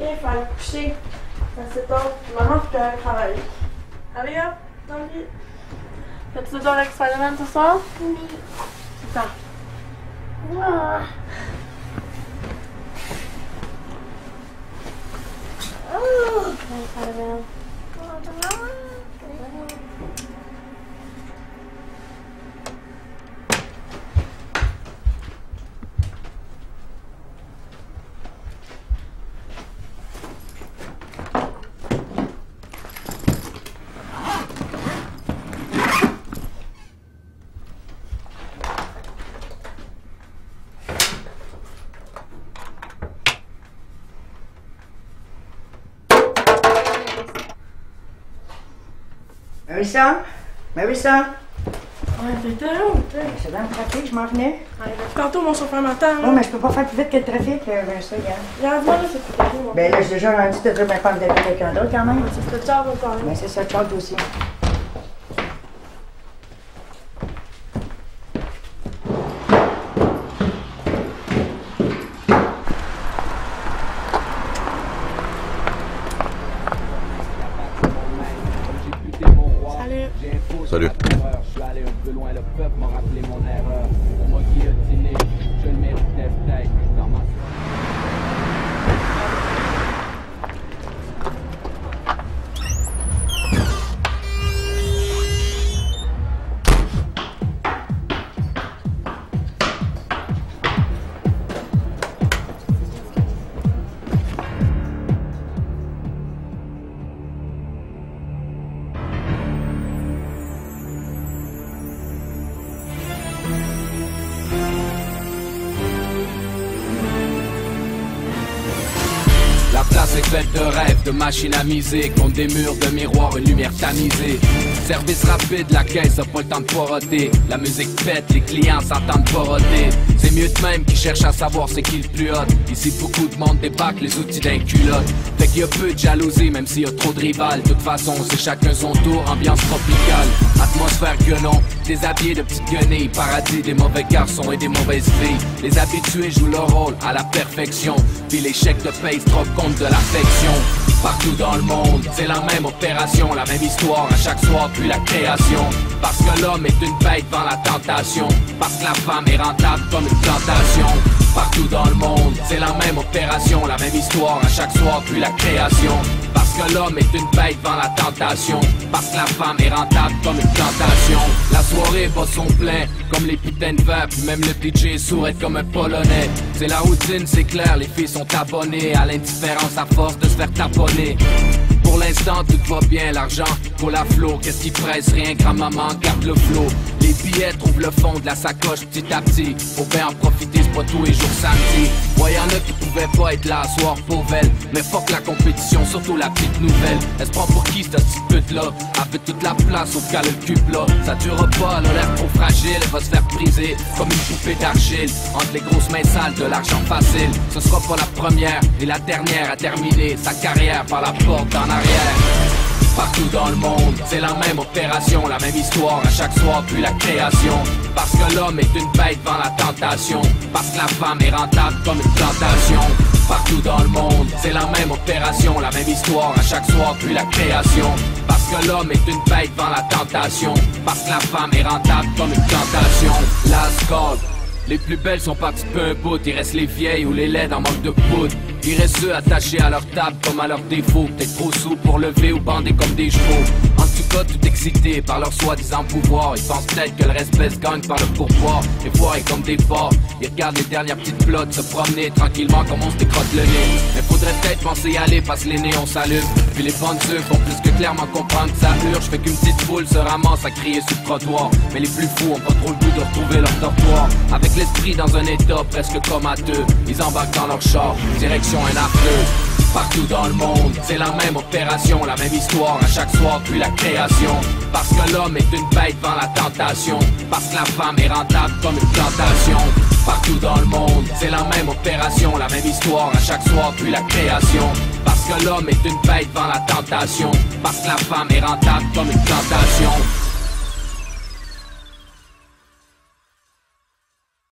il faut aller coucher. C'est tôt. Maman, tu peux aller travailler. Allez hop, dans le lit. Fais-tu toujours avec Spider-Man ce soir? Oui. C'est ça. Ah. Oh. Allez, Spider-Man. Marissa? Marissa? Ouais, t'étais où? C'est dans le trafic, je m'en venais. Allez, tantôt, mon chauffeur m'attend. Non, mais je peux pas faire plus vite que le trafic, Marissa, regarde. Regarde-moi, là, c'est plus tôt. Moi. Ben là, j'ai déjà rendu, t'as déjà bien pas d'appeler quelqu'un d'autre quand même. C'est le job encore. Ben c'est ça, ciao toi aussi. Salut. Salut. Je suis allé un peu loin, le peuple m'a rappelé mon erreur. On m'a guillotiné, je le méritais peut-être dans ma... La place est faite de rêves, de machines à miser, contre des murs de miroirs, une lumière tamisée. Service rapide, la caisse a pas le temps de poireauter. La musique pète, les clients s'entendent poireauter. C'est mieux de même qui cherchent à savoir c'est qui le plus hot. Ici beaucoup de monde débarque les outils d'un culotte. Fait qu'il y a peu de jalousie, même s'il y a trop de rivales. De toute façon, c'est chacun son tour, ambiance tropicale. Atmosphère gueulon, déshabillés de petites guenilles. Paradis des mauvais garçons et des mauvaises filles. Les habitués jouent leur rôle à la perfection. Puis les chèques de paye se trouvent compte de l'affection. Partout dans le monde, c'est la même opération, la même histoire à chaque soir puis la création. Parce que l'homme est une bête devant la tentation. Parce que la femme est rentable comme une plantation. Partout dans le monde, c'est la même opération, la même histoire à chaque soir puis la création. Parce que l'homme est une bête devant la tentation. Parce que la femme est rentable comme une plantation. La soirée bat son plein, comme les putains de vin. Puis même le DJ sourd comme un polonais. C'est la routine, c'est clair, les filles sont abonnées à l'indifférence à force de se faire taponner. Pour l'instant tout va bien, l'argent pour la flot. Qu'est-ce qui presse, rien, grand-maman garde le flot. Les billets trouvent le fond de la sacoche petit à petit. Faut bien en profiter, c'est pas tous les jours samedi. Ouais, y'en a qui pouvaient pas être là à soir pour elle. Mais fuck la compétition, surtout la petite nouvelle. Elle se prend pour qui cette petite pute là? Elle fait toute la place sauf qu'elle a le cul plat. Ça durera pas, elle a l'air trop fragile. Elle va se faire briser comme une poupée d'argile. Entre les grosses mains sales de l'argent facile. Ce sera pas la première et la dernière à terminer sa carrière par la porte en arrière. Partout dans le monde, c'est la même opération, la même histoire à chaque soir puis la création. Parce que l'homme est une bête devant la tentation. Parce que la femme est rentable comme une plantation. Partout dans le monde, c'est la même opération, la même histoire à chaque soir puis la création. Parce que l'homme est une bête devant la tentation. Parce que la femme est rentable comme une plantation. Last call. Les plus belles sont parties peu un bout, il reste les vieilles ou les laides en manque de poudre. Il reste ceux attachés à leur table comme à leurs défauts, peut-être trop sous pour lever ou bander comme des chevaux. En tout cas, tout excités par leur soi-disant pouvoir. Ils pensent peut-être que le respect se gagne par le pourboire. Les foirés comme des porcs, ils regardent les dernières petites plottes se promener tranquillement comme on se décrotte le nez. Mais faudrait peut-être penser y aller parce que les néons s'allument. Puis les bonnes œufs font plus que clairement comprendre que ça urge. Fait qu'une petite foule se ramasse à crier sur le trottoir. Mais les plus fous ont pas trop le goût de retrouver leur dortoir. Avec l'esprit dans un état presque comateux, ils embarquent dans leur char, direction un affreux. Partout dans le monde, c'est la même opération, la même histoire à chaque soir puis la création. Parce que l'homme est une bête devant la tentation. Parce que la femme est rentable comme une plantation. Partout dans le monde, c'est la même opération, la même histoire à chaque soir puis la création. Parce que l'homme est une bête devant la tentation. Parce que la femme est rentable comme une plantation.